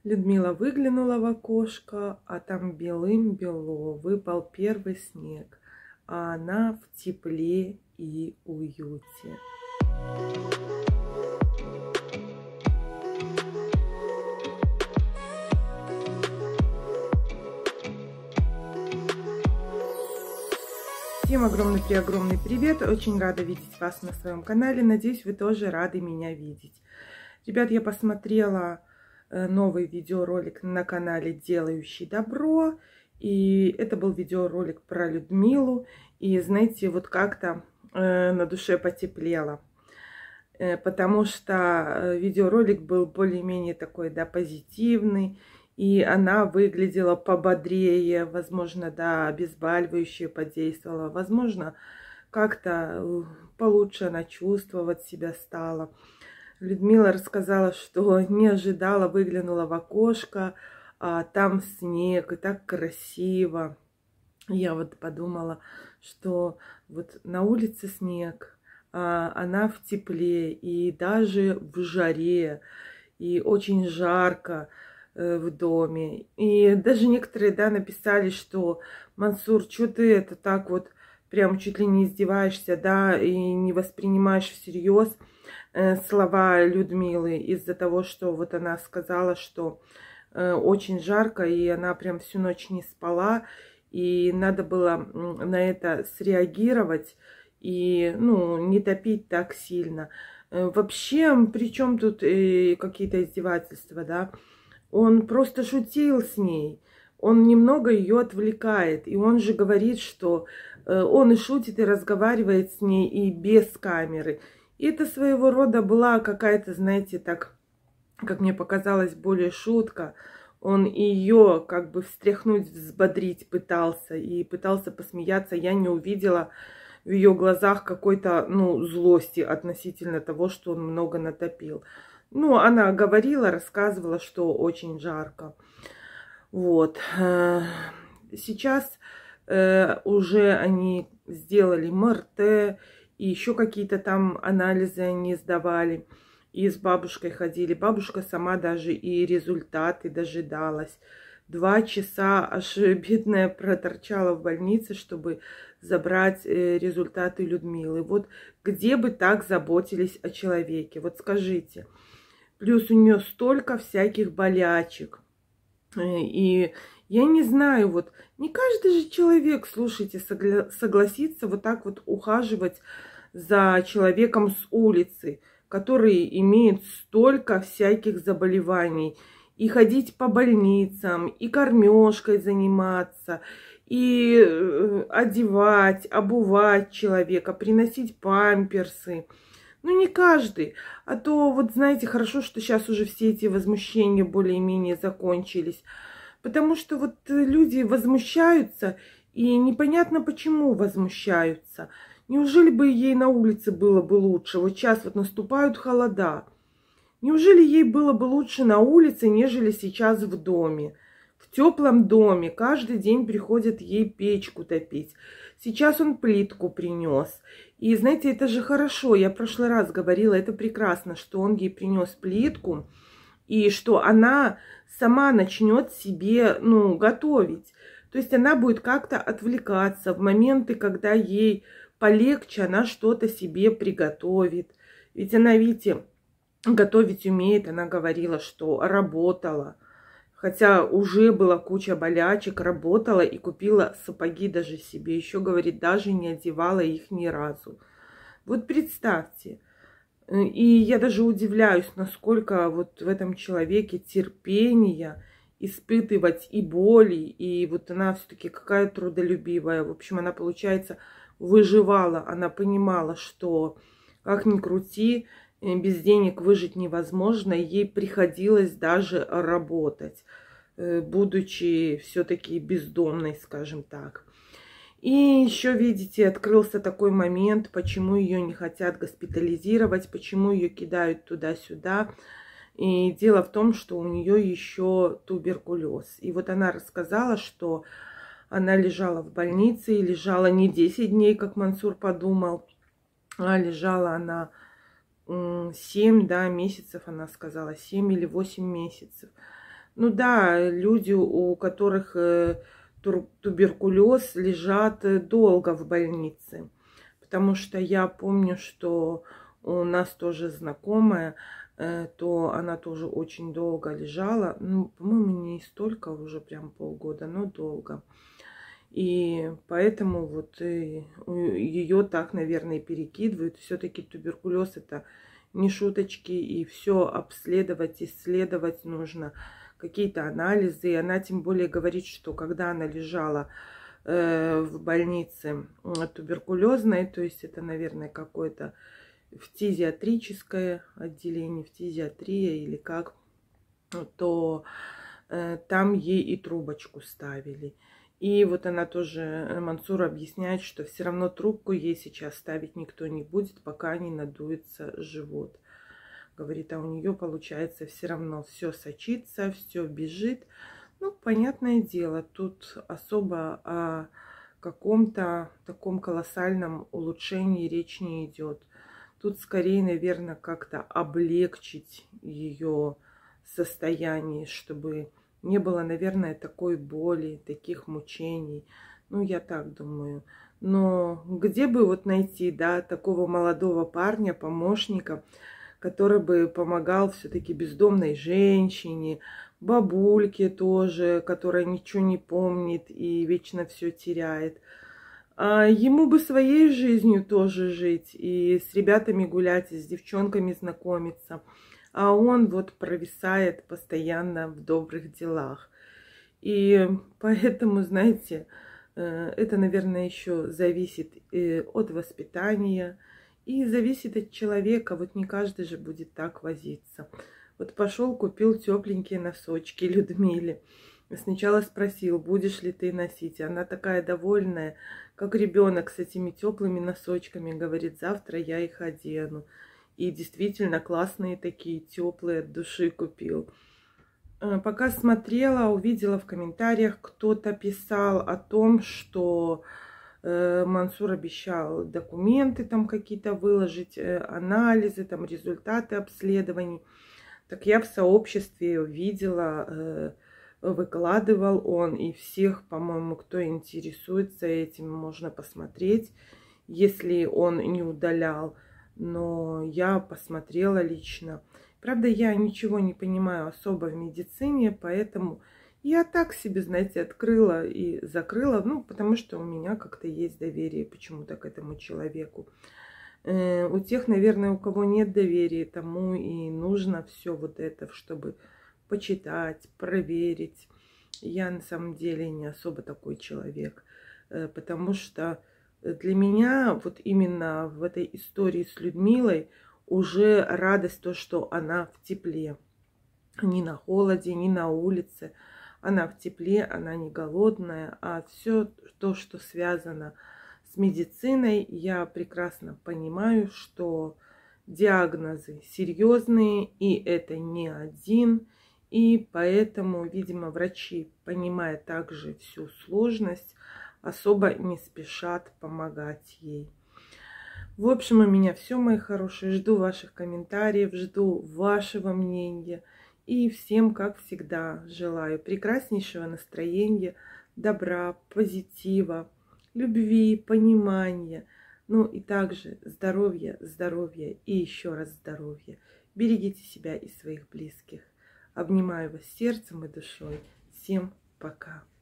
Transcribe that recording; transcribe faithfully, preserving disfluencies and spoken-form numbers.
Людмила выглянула в окошко, а там белым-бело выпал первый снег, а она в тепле и уюте. Всем огромный-преогромный привет! Очень рада видеть вас на своем канале. Надеюсь, вы тоже рады меня видеть. Ребят, я посмотрела новый видеоролик на канале «Делающий добро». И это был видеоролик про Людмилу. И знаете, вот как-то э, на душе потеплело. Э, потому что видеоролик был более-менее такой, да, позитивный. И она выглядела пободрее, возможно, да, обезболивающее подействовало, возможно, как-то получше она чувствовать себя стала. Людмила рассказала, что не ожидала, выглянула в окошко, а там снег, и так красиво. Я вот подумала, что вот на улице снег, а она в тепле, и даже в жаре, и очень жарко в доме. И даже некоторые, да, написали, что Мансур, что ты это так вот прям чуть ли не издеваешься, да, и не воспринимаешь всерьез э, слова Людмилы из-за того, что вот она сказала, что э, очень жарко, и она прям всю ночь не спала, и надо было на это среагировать и, ну, не топить так сильно. Э, вообще, при чем тут э, какие-то издевательства, да? Он просто шутил с ней, он немного ее отвлекает. И он же говорит, что он и шутит, и разговаривает с ней и без камеры. И это своего рода была какая-то, знаете, так, как мне показалось, более шутка. Он ее как бы встряхнуть, взбодрить пытался и пытался посмеяться. Я не увидела в ее глазах какой-то, ну, злости относительно того, что он много натопил. Ну, она говорила, рассказывала, что очень жарко. Вот. Сейчас э, уже они сделали эм эр тэ, и еще какие-то там анализы они сдавали. И с бабушкой ходили. Бабушка сама даже и результаты дожидалась. Два часа аж бедная проторчала в больнице, чтобы забрать результаты Людмилы. Вот где бы так заботились о человеке? Вот скажите. Плюс у нее столько всяких болячек. И я не знаю, вот не каждый же человек, слушайте, согла- согласится вот так вот ухаживать за человеком с улицы, который имеет столько всяких заболеваний. И ходить по больницам, и кормежкой заниматься, и одевать, обувать человека, приносить памперсы. Ну, не каждый. А то, вот знаете, хорошо, что сейчас уже все эти возмущения более-менее закончились. Потому что вот люди возмущаются, и непонятно, почему возмущаются. Неужели бы ей на улице было бы лучше? Вот сейчас вот наступают холода. Неужели ей было бы лучше на улице, нежели сейчас в доме? В теплом доме каждый день приходят ей печку топить. Сейчас он плитку принес. И знаете, это же хорошо. Я в прошлый раз говорила, это прекрасно, что он ей принес плитку. И что она сама начнет себе, ну, готовить. То есть она будет как-то отвлекаться в моменты, когда ей полегче, она что-то себе приготовит. Ведь она, видите, готовить умеет. Она говорила, что работала. Хотя уже была куча болячек, работала и купила сапоги даже себе. Еще, говорит, даже не одевала их ни разу. Вот представьте. И я даже удивляюсь, насколько вот в этом человеке терпения испытывать и боли. И вот она все-таки какая трудолюбивая. В общем, она, получается, выживала. Она понимала, что как ни крути, без денег выжить невозможно. Ей приходилось даже работать, будучи все-таки бездомной, скажем так. И еще, видите, открылся такой момент, почему ее не хотят госпитализировать, почему ее кидают туда-сюда. И дело в том, что у нее еще туберкулез. И вот она рассказала, что она лежала в больнице, и лежала не десять дней, как Мансур подумал, а лежала она семь, да, месяцев, она сказала, семь или восемь месяцев. Ну да, люди, у которых туберкулез, лежат долго в больнице. Потому что я помню, что у нас тоже знакомая, то она тоже очень долго лежала. Ну, по-моему, не столько, уже прям полгода, но долго. И поэтому вот ее так, наверное, перекидывают. Все-таки туберкулез — это не шуточки, и все обследовать, исследовать нужно, какие-то анализы. И она тем более говорит, что когда она лежала э, в больнице туберкулезной, то есть это, наверное, какое-то фтизиатрическое отделение, фтизиатрия или как, то э, там ей и трубочку ставили. И вот она тоже, Мансур, объясняет, что все равно трубку ей сейчас ставить никто не будет, пока не надуется живот. Говорит, а у нее получается все равно все сочится, все бежит. Ну, понятное дело, тут особо о каком-то таком колоссальном улучшении речь не идет. Тут скорее, наверное, как-то облегчить ее состояние, чтобы не было, наверное, такой боли, таких мучений. Ну, я так думаю. Но где бы вот найти, да, такого молодого парня, помощника, который бы помогал все-таки бездомной женщине, бабульке тоже, которая ничего не помнит и вечно все теряет. А ему бы своей жизнью тоже жить и с ребятами гулять, и с девчонками знакомиться. А он вот провисает постоянно в добрых делах. И поэтому, знаете, это, наверное, еще зависит от воспитания и зависит от человека. Вот не каждый же будет так возиться. Вот пошел, купил тепленькие носочки Людмиле. Сначала спросил, будешь ли ты носить. Она такая довольная, как ребенок с этими теплыми носочками. Говорит, завтра я их одену. И действительно классные такие, теплые, от души купил. Пока смотрела, увидела в комментариях, кто-то писал о том, что э, Мансур обещал документы там какие-то выложить, э, анализы, там результаты обследований. Так я в сообществе видела, э, выкладывал он, и всех, по-моему, кто интересуется этим, можно посмотреть, если он не удалял. Но я посмотрела лично. Правда, я ничего не понимаю особо в медицине, поэтому я так себе, знаете, открыла и закрыла, ну, потому что у меня как-то есть доверие почему-то к этому человеку. Э, у тех, наверное, у кого нет доверия, тому и нужно все вот это, чтобы почитать, проверить. Я на самом деле не особо такой человек, э, потому что для меня вот именно в этой истории с Людмилой уже радость то, что она в тепле. Ни на холоде, ни на улице. Она в тепле, она не голодная. А все то, что связано с медициной, я прекрасно понимаю, что диагнозы серьезные, и это не один. И поэтому, видимо, врачи, понимая также всю сложность, особо не спешат помогать ей. В общем, у меня все, мои хорошие. Жду ваших комментариев, жду вашего мнения. И всем, как всегда, желаю прекраснейшего настроения, добра, позитива, любви, понимания. Ну и также здоровья, здоровья и еще раз здоровья. Берегите себя и своих близких. Обнимаю вас сердцем и душой. Всем пока.